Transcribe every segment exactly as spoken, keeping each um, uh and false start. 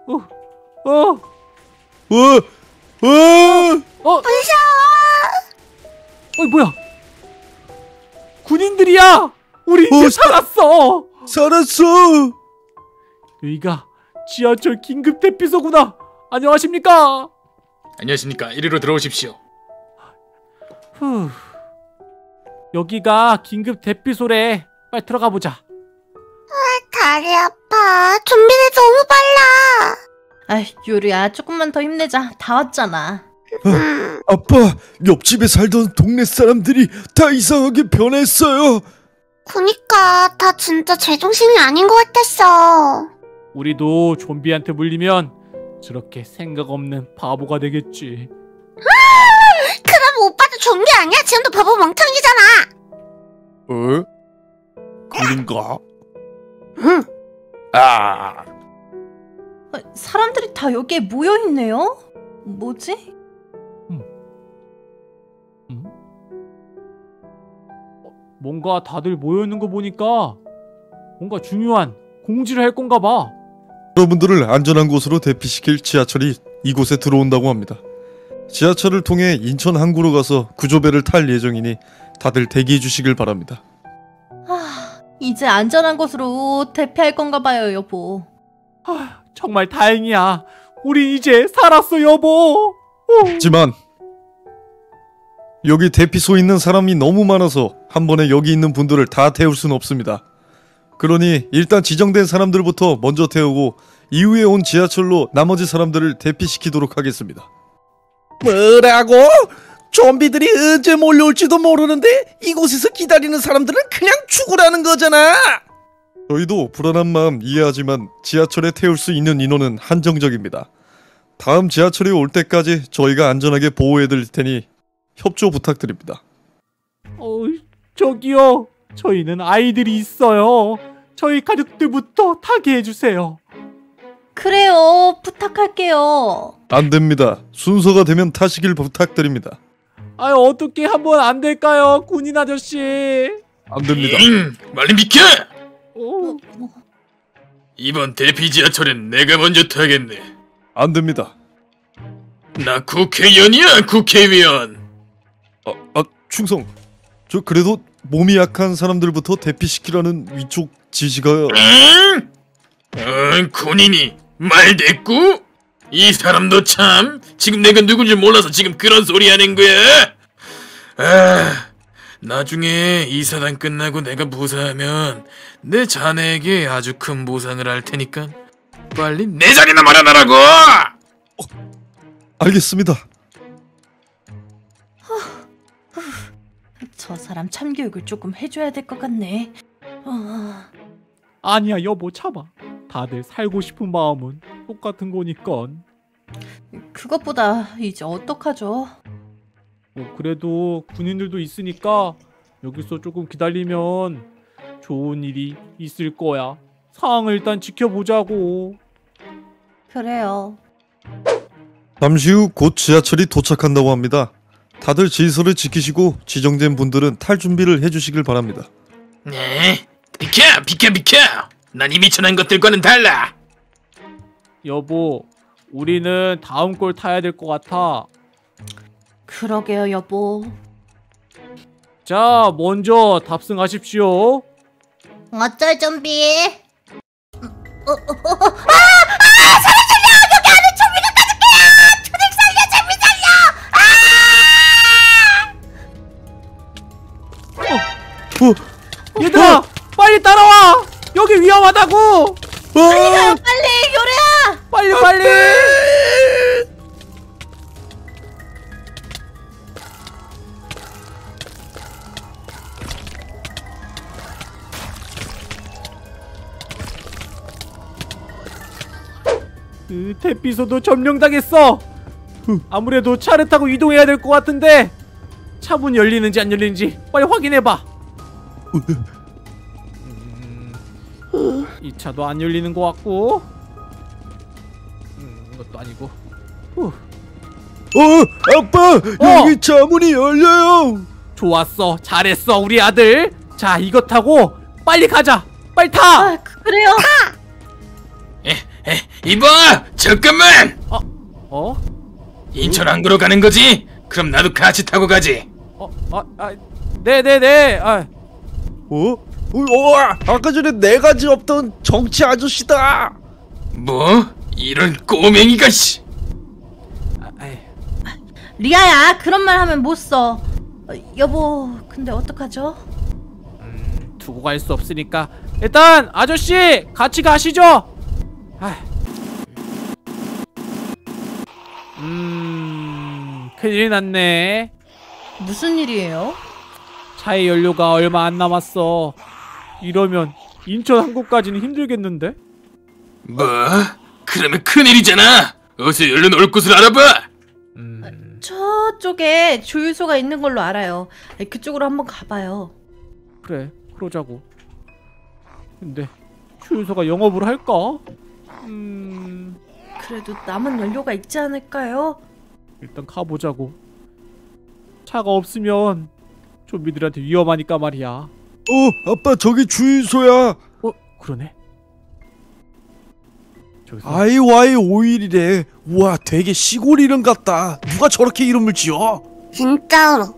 어, 어, 어, 어, 어, 무서워. 어, 뭐야? 군인들이야. 우리 이제 어, 살았어. 살았어. 여기가 지하철 긴급 대피소구나. 안녕하십니까? 안녕하십니까. 이리로 들어오십시오. 후. 여기가 긴급 대피소래. 빨리 들어가 보자. 다리 아파. 좀비들 너무 빨라. 아이, 요리야, 조금만 더 힘내자. 다 왔잖아. 음. 아빠, 옆집에 살던 동네 사람들이 다 이상하게 변했어요. 그니까 다 진짜 제정신이 아닌 것 같았어. 우리도 좀비한테 물리면 저렇게 생각 없는 바보가 되겠지. 그럼 오빠도 좀비 아니야? 지금도 바보 멍청이잖아. 어? 그런가? 응. 아, 아, 사람들이 다 여기에 모여있네요? 뭐지? 음. 음? 어, 뭔가 다들 모여있는 거 보니까 뭔가 중요한 공지를 할 건가 봐. 여러분들을 안전한 곳으로 대피시킬 지하철이 이곳에 들어온다고 합니다. 지하철을 통해 인천 항구로 가서 구조배를 탈 예정이니 다들 대기해 주시길 바랍니다. 아, 이제 안전한 곳으로 대피할 건가 봐요, 여보. 아, 정말 다행이야. 우리 이제 살았어, 여보. 어. 하지만 여기 대피소에 있는 사람이 너무 많아서 한 번에 여기 있는 분들을 다 태울 수는 없습니다. 그러니 일단 지정된 사람들부터 먼저 태우고 이후에 온 지하철로 나머지 사람들을 대피시키도록 하겠습니다. 뭐라고? 좀비들이 언제 몰려올지도 모르는데 이곳에서 기다리는 사람들은 그냥 죽으라는 거잖아. 저희도 불안한 마음 이해하지만 지하철에 태울 수 있는 인원은 한정적입니다. 다음 지하철이 올 때까지 저희가 안전하게 보호해드릴 테니 협조 부탁드립니다. 어, 저기요. 저희는 아이들이 있어요. 저희 가족들부터 타게 해주세요. 그래요, 부탁할게요. 안됩니다. 순서가 되면 타시길 부탁드립니다. 아유, 어떻게 한번 안 될까요, 군인 아저씨? 안됩니다. 응, 빨리 비켜! 어, 이번 대피 지하철은 내가 먼저 타겠네. 안됩니다. 나 국회의원이야, 국회의원. 아, 아 충성. 저 그래도 몸이 약한 사람들부터 대피시키라는 위쪽 지시가... 응? 응, 군인이 말 됐고? 이 사람도 참 지금 내가 누군지 몰라서 지금 그런 소리 하는 거야? 아, 나중에 이 사단 끝나고 내가 무사하면 내 자네에게 아주 큰 보상을 할 테니까 빨리 내 자리나 마련하라고! 어, 알겠습니다. 저 사람 참교육을 조금 해줘야 될 것 같네. 어... 아니야, 여보, 참아. 다들 살고 싶은 마음은 똑같은 거니까. 그것보다 이제 어떡하죠? 뭐 그래도 군인들도 있으니까 여기서 조금 기다리면 좋은 일이 있을 거야. 상황을 일단 지켜보자고. 그래요. 잠시 후 곧 지하철이 도착한다고 합니다. 다들 질서를 지키시고 지정된 분들은 탈 준비를 해주시길 바랍니다. 네, 비켜 비켜 비켜! 난 이미 전한 것들과는 달라. 여보, 우리는 다음 걸 타야 될 것 같아. 그러게요, 여보. 자, 먼저 탑승하십시오. 어쩔 좀비? 어, 어, 어, 어. 어, 얘들아, 빨리 따라와. 여기 위험하다고. 어, 빨리, 요리야! 빨리 빨리. 그 대피소도 점령당했어. 아무래도 차를 타고 이동해야 될 것 같은데 차 문 열리는지 안 열리는지 빨리 확인해봐. 음, 이 차도 안 열리는 것 같고, 음, 이것도 아니고. 후. 어, 아빠, 어! 여기 차문이 열려요. 좋았어, 잘했어 우리 아들. 자, 이거 타고 빨리 가자. 빨리 타. 아, 그래요? 이봐, 잠깐만. 어? 어? 인천 항구로 가는 거지? 그럼 나도 같이 타고 가지. 어? 아, 아, 네네네. 아, 어? 어, 아까 전에 네 가지 없던 정치 아저씨다. 뭐? 이런 꼬맹이가 씨. 아, 아이, 리아야, 그런 말 하면 못 써. 어, 여보, 근데 어떡하죠? 두고 갈 수 없으니까 일단 아저씨 같이 가시죠. 아, 음, 큰일 났네. 무슨 일이에요? 차의 연료가 얼마 안 남았어. 이러면 인천 항구까지는 힘들겠는데? 뭐? 그러면 큰일이잖아. 어서 연료 넣을 곳을 알아봐. 음, 저쪽에 주유소가 있는 걸로 알아요. 그쪽으로 한번 가봐요. 그래, 그러자고. 근데 주유소가 영업을 할까? 음, 그래도 남은 연료가 있지 않을까요? 일단 가보자고. 차가 없으면 좀비들한테 위험하니까 말이야. 어, 아빠 저기 주유소야. 어? 그러네? 저기서 아이와이 오일이래. 우와, 되게 시골 이름 같다. 누가 저렇게 이름을 지어? 진짜로.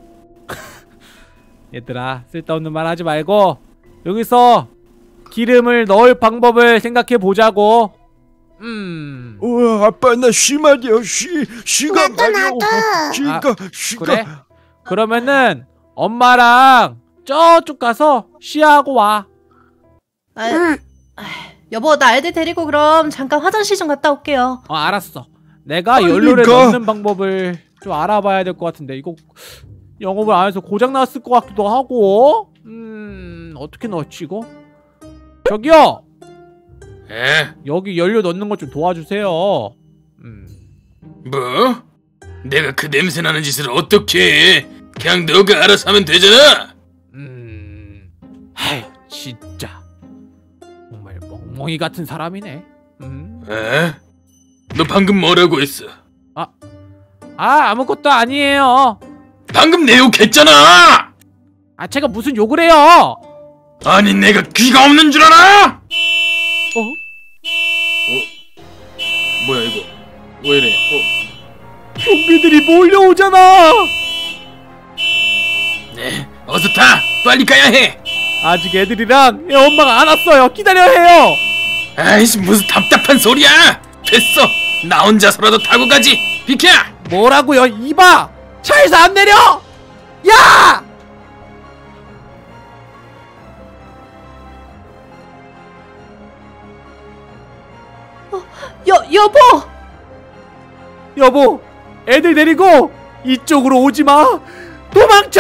얘들아, 쓸데없는 말 하지 말고 여기서 기름을 넣을 방법을 생각해 보자고. 음, 어, 아빠 나 쉬 말이야. 쉬 쉬가 나도, 말이야. 나도. 쉬가 쉬가. 그래? 그러면은 엄마랑 저쪽 가서 쉬하고 와. 아, 응. 여보, 나 애들 데리고 그럼 잠깐 화장실 좀 갔다 올게요. 어, 알았어. 내가 빨리 연료를 가. 넣는 방법을 좀 알아봐야 될 것 같은데 이거 영업을 안 해서 고장 났을 것 같기도 하고. 음, 어떻게 넣었지 이거? 저기요, 에? 여기 연료 넣는 거 좀 도와주세요. 음, 뭐? 내가 그 냄새 나는 짓을 어떻게 해? 그냥 너가 알아서 하면 되잖아. 음, 하이, 진짜 정말 멍멍이 같은 사람이네. 음, 에? 너 방금 뭐라고 했어? 아, 아무것도 아니에요. 방금 내 욕했잖아. 아, 제가 무슨 욕을 해요? 아니 내가 귀가 없는 줄 알아? 어? 뭐야 이거? 왜 이래? 어? 좀비들이 몰려오잖아. 네, 어서 타. 빨리 가야 해. 아직 애들이랑 애 엄마가 안 왔어요. 기다려야 해요. 아이씨 무슨 답답한 소리야. 됐어. 나 혼자서라도 타고 가지. 비켜. 뭐라고요? 이봐, 차에서 안 내려. 야! 여, 여보! 여보, 애들 데리고 이쪽으로 오지 마. 도망쳐.